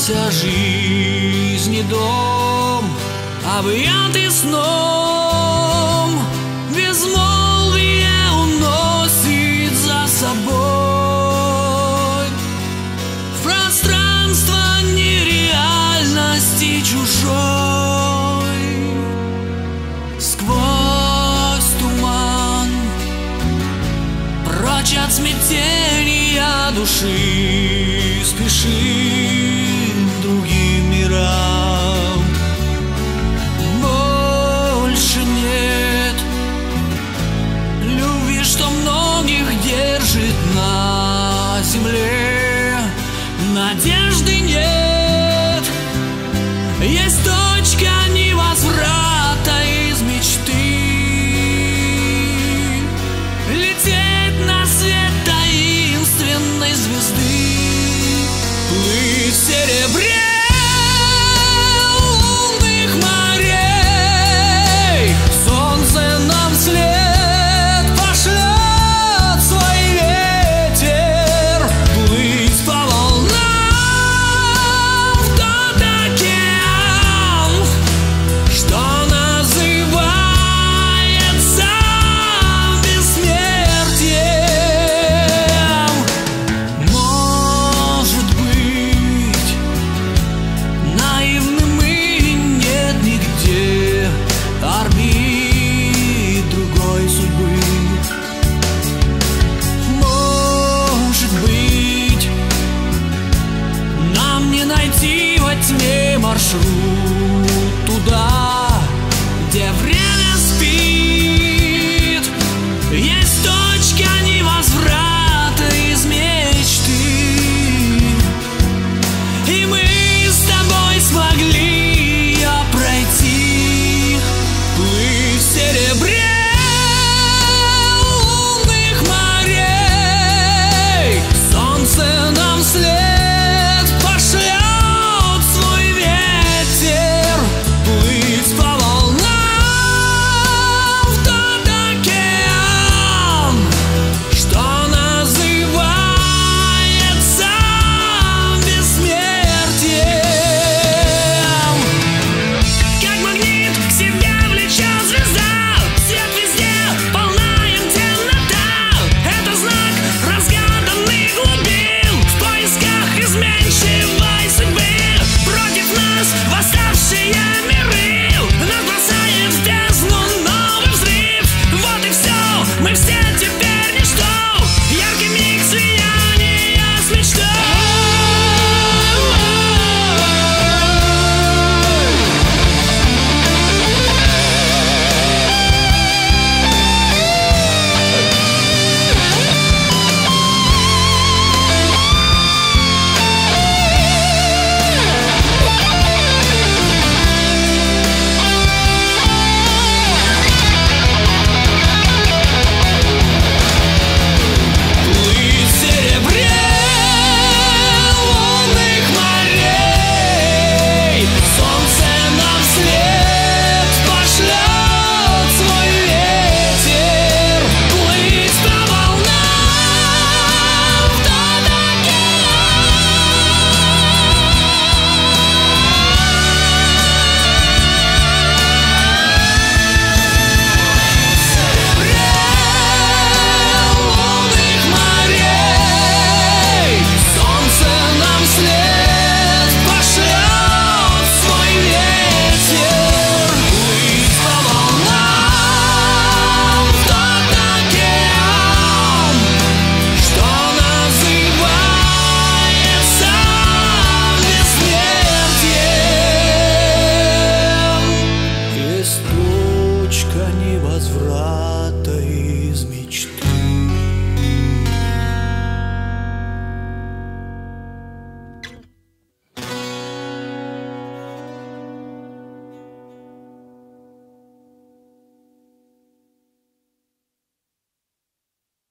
казался жизни дом, объятый сном, безмолвие уносит за собой в пространство нереальности чужой. Сквозь туман, прочь от смятения души, спешим к другим мирам. Больше нет любви, что многих держит на земле. Надежды нет, есть точка невозврата из мечты. Лететь на свет таинственной звезды, плыть в серебре лунных морей. Солнце нам вслед пошлет свой ветер, плыть по волнам в тот океан, что называется бессмертием. Может быть, наивным и нет нигде орбит другой судьбы. Может быть, нам не найти во тьме маршрут